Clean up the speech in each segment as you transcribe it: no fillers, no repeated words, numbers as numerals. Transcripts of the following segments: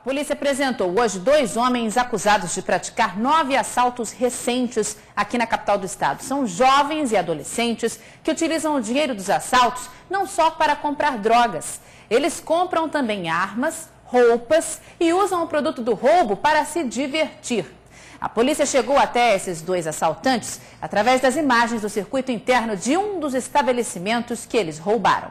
polícia apresentou hoje 2 homens acusados de praticar 9 assaltos recentes aqui na capital do estado. São jovens e adolescentes que utilizam o dinheiro dos assaltos não só para comprar drogas. Eles compram também armas, roupas e usam o produto do roubo para se divertir. A polícia chegou até esses 2 assaltantes através das imagens do circuito interno de um dos estabelecimentos que eles roubaram.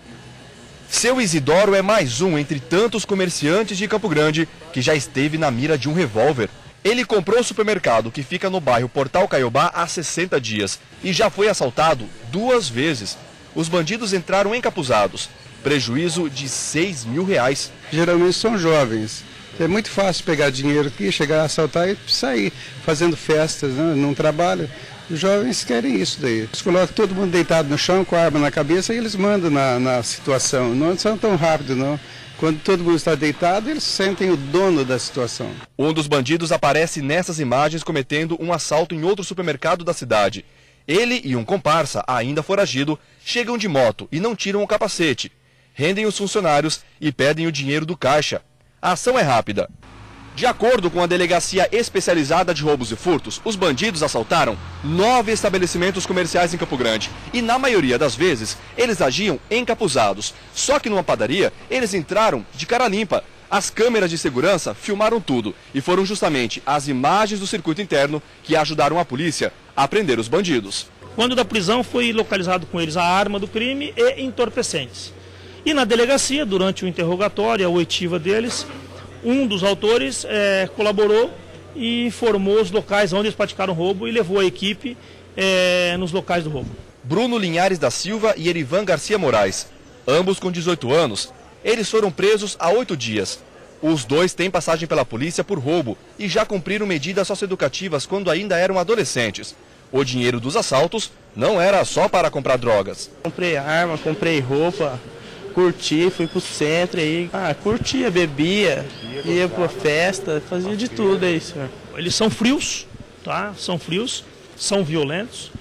Seu Isidoro é mais um entre tantos comerciantes de Campo Grande que já esteve na mira de um revólver. Ele comprou o supermercado que fica no bairro Portal Caiobá há 60 dias e já foi assaltado 2 vezes. Os bandidos entraram encapuzados. Prejuízo de R$6.000. Geralmente são jovens. É muito fácil pegar dinheiro aqui, chegar a assaltar e sair fazendo festas, né? Não trabalham. Os jovens querem isso daí. Eles colocam todo mundo deitado no chão com a arma na cabeça e eles mandam na situação. Não são tão rápidos, não. Quando todo mundo está deitado, eles sentem o dono da situação. Um dos bandidos aparece nessas imagens cometendo um assalto em outro supermercado da cidade. Ele e um comparsa, ainda foragido, chegam de moto e não tiram o capacete. Rendem os funcionários e pedem o dinheiro do caixa. A ação é rápida. De acordo com a Delegacia Especializada de Roubos e Furtos, os bandidos assaltaram 9 estabelecimentos comerciais em Campo Grande. E na maioria das vezes, eles agiam encapuzados. Só que numa padaria, eles entraram de cara limpa. As câmeras de segurança filmaram tudo. E foram justamente as imagens do circuito interno que ajudaram a polícia a prender os bandidos. Quando da prisão foi localizado com eles a arma do crime e entorpecentes. E na delegacia, durante o interrogatório, a oitiva deles, um dos autores colaborou e informou os locais onde eles praticaram o roubo e levou a equipe nos locais do roubo. Bruno Linhares da Silva e Erivan Garcia Moraes, ambos com 18 anos, eles foram presos há 8 dias. Os 2 têm passagem pela polícia por roubo e já cumpriram medidas socioeducativas quando ainda eram adolescentes. O dinheiro dos assaltos não era só para comprar drogas. Comprei arma, comprei roupa. Curti, fui pro centro aí, curtia, bebia, ia pra festa, fazia de tudo aí, senhor. Eles são frios, tá? São frios, são violentos.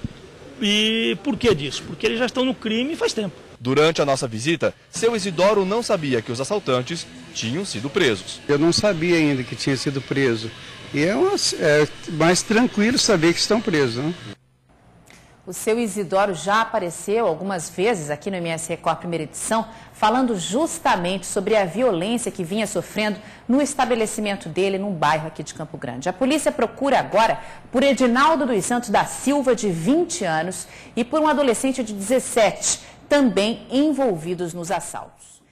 E por que disso? Porque eles já estão no crime faz tempo. Durante a nossa visita, seu Isidoro não sabia que os assaltantes tinham sido presos. Eu não sabia ainda que tinha sido preso. E é mais tranquilo saber que estão presos, né? O seu Isidoro já apareceu algumas vezes aqui no MS Record Primeira Edição, falando justamente sobre a violência que vinha sofrendo no estabelecimento dele, num bairro aqui de Campo Grande. A polícia procura agora por Edinaldo dos Santos da Silva, de 20 anos, e por um adolescente de 17, também envolvidos nos assaltos.